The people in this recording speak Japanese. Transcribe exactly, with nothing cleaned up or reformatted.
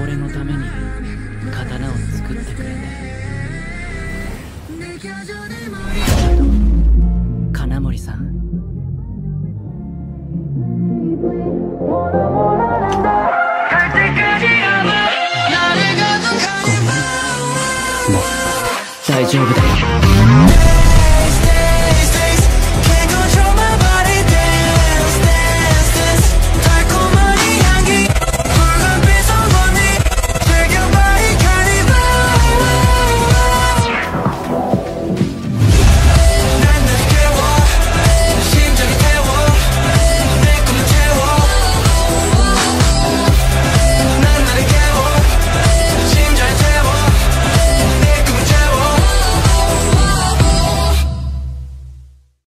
俺のために刀を作ってくれてありがとう金森さん。ごめん、もう大丈夫だよ。